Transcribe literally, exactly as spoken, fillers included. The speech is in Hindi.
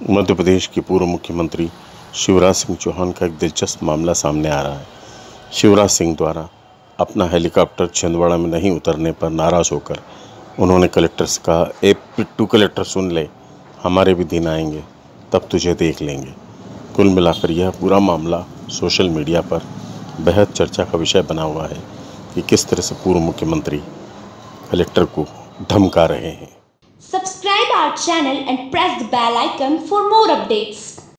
मध्य प्रदेश के पूर्व मुख्यमंत्री शिवराज सिंह चौहान का एक दिलचस्प मामला सामने आ रहा है। शिवराज सिंह द्वारा अपना हेलीकॉप्टर छिंदवाड़ा में नहीं उतरने पर नाराज़ होकर उन्होंने कलेक्टर से कहा, ए पिट्टू कलेक्टर सुन ले, हमारे भी दिन आएंगे, तब तुझे देख लेंगे। कुल मिलाकर यह पूरा मामला सोशल मीडिया पर बेहद चर्चा का विषय बना हुआ है कि किस तरह से पूर्व मुख्यमंत्री कलेक्टर को धमका रहे हैं। Subscribe our channel and press the bell icon for more updates.